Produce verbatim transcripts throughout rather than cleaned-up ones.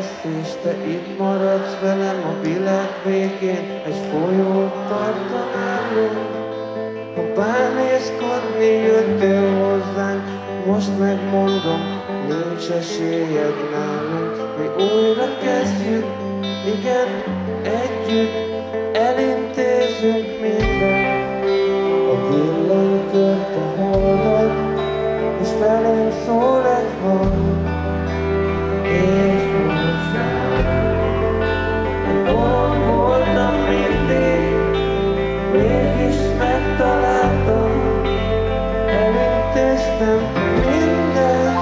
lesz, és te itt maradsz velem a világ végén, egy folyót parton. Ha bámészkodni jöttél hozzánk, most megmondom, nincs esélyed nálunk. Mi újra kezdjük, igen, együtt elintézünk mindent. A villanykört a holdat, és velünk szól egy hang. És most egy bolond voltam mindig, mégis megtaláltam, elintéztem mindent.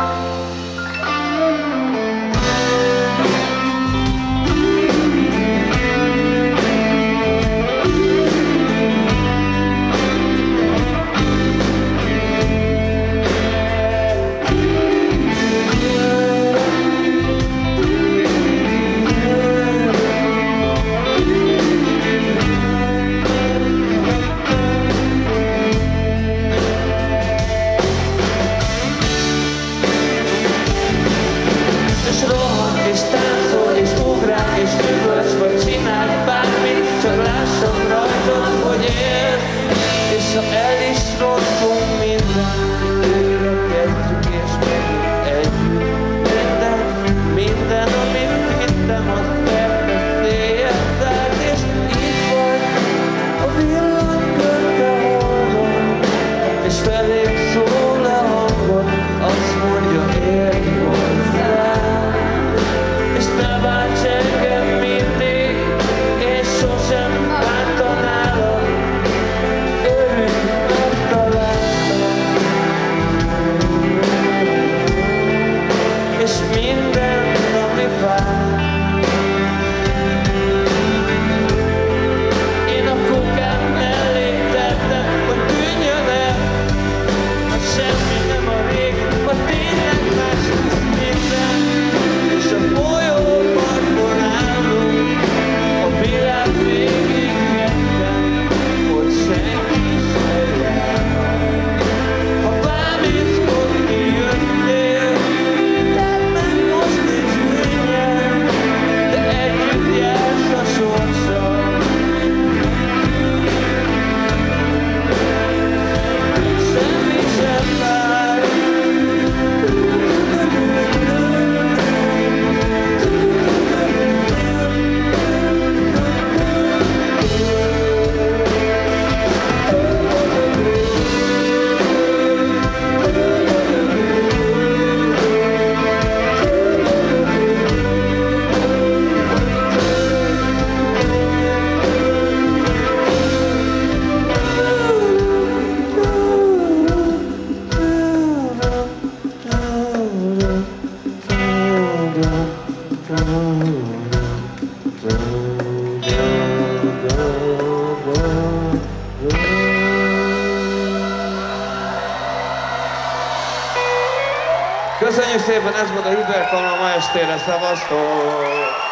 És ha el is rosszunk minden, újra kezdjük és megint együtt minden, minden, amit hittem, az elveszélyed zárt, és így vagy a villanykörte holdon, és felém szól a hangod, azt mondja, érj hozzám, és ne bánts engem mindig, és sosem bántanálak. És minden, ami vár. Én a kukám mellé tettem, hogy tűnjön el, ha semmi nem a régi, ha tényleg más lesz minden. És a folyóparton állunk, a világ végig ketten, hogy senki se jár. Ha bámészkodni jöttél, köszönjük szépen, ez volt a Hiperkamra ma estére, szevasztok!